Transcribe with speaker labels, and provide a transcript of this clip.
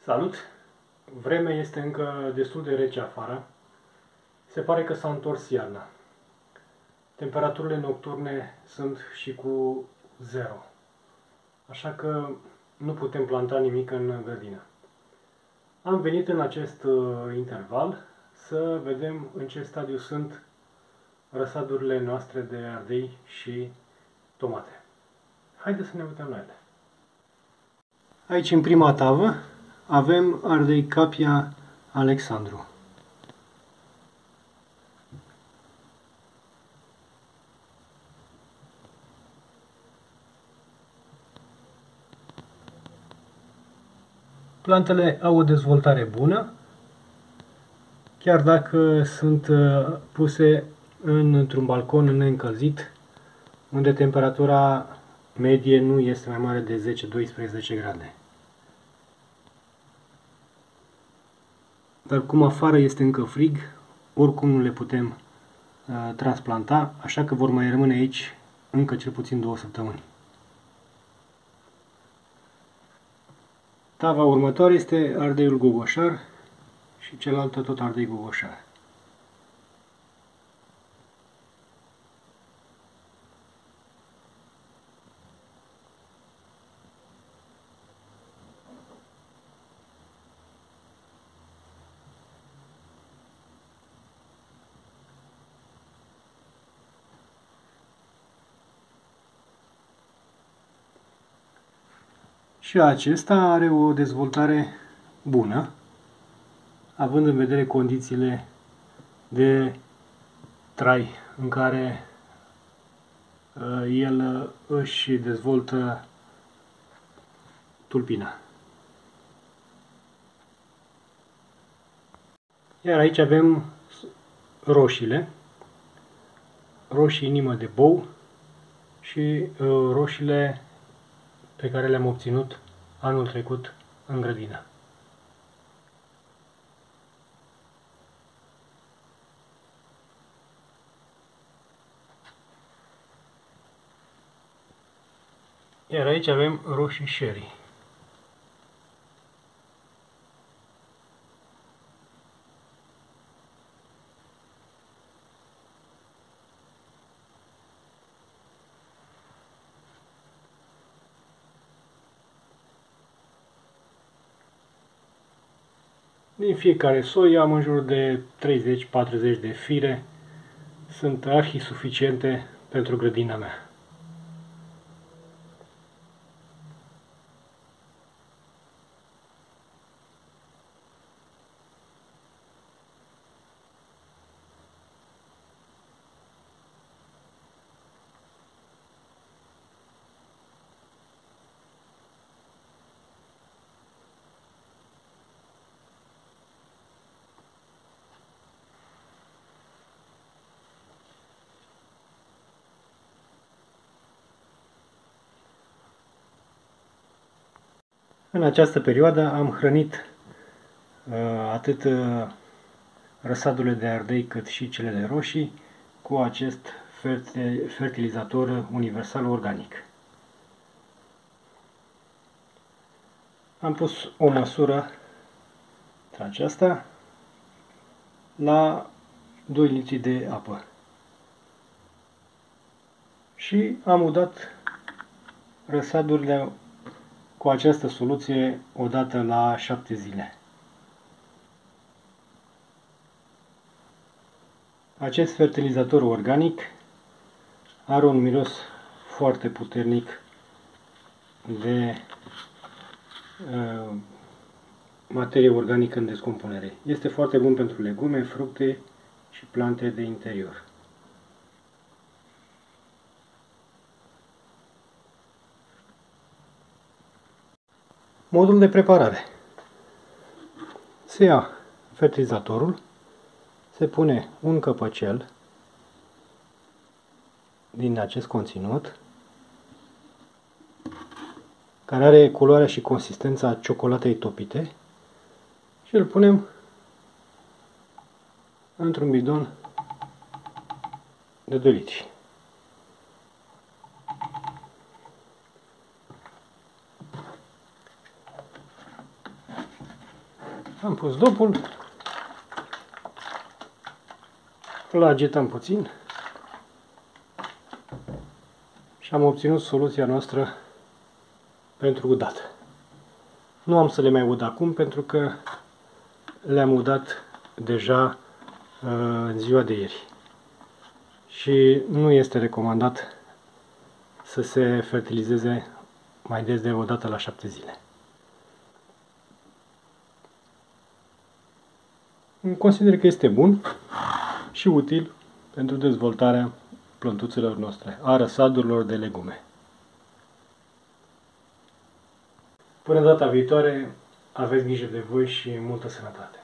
Speaker 1: Salut! Vremea este încă destul de rece afară. Se pare că s-a întors iarna. Temperaturile nocturne sunt și cu 0. Așa că nu putem planta nimic în grădină. Am venit în acest interval să vedem în ce stadiu sunt răsadurile noastre de ardei și tomate. Haideți să ne uităm la ele. Aici, în prima tavă, avem ardei Capia Alexandru. Plantele au o dezvoltare bună, chiar dacă sunt puse într-un balcon neîncălzit, unde temperatura medie nu este mai mare de 10-12 grade. Dar cum afară este încă frig, oricum nu le putem transplanta, așa că vor mai rămâne aici încă cel puțin 2 săptămâni. Tava următoare este ardeiul gogoșar și cealaltă tot ardei gogoșar. Și acesta are o dezvoltare bună, având în vedere condițiile de trai în care el își dezvoltă tulpina. Iar aici avem roșiile, roșii inimă de bou și roșiile pe care le-am obținut anul trecut în grădină. Iar aici avem roșii sherry. Din fiecare soi am în jur de 30-40 de fire. Sunt arhi suficiente pentru grădina mea. În această perioadă am hrănit atât răsadurile de ardei cât și cele de roșii cu acest fertilizator universal organic. Am pus o măsură între aceasta la 2 litri de apă și am udat răsadurile cu această soluție odată la 7 zile. Acest fertilizator organic are un miros foarte puternic de materie organică în descompunere. Este foarte bun pentru legume, fructe și plante de interior. Modul de preparare. Se ia fertilizatorul, se pune un căpăcel din acest conținut, care are culoarea și consistența ciocolatei topite, și îl punem într-un bidon de 2 litri. Am pus dopul, îl agităm puțin și am obținut soluția noastră pentru udat. Nu am să le mai ud acum pentru că le-am udat deja în ziua de ieri. Și nu este recomandat să se fertilizeze mai des de o dată la 7 zile. Consider că este bun și util pentru dezvoltarea plântuțelor noastre, a răsadurilor de legume. Până data viitoare, aveți grijă de voi și multă sănătate!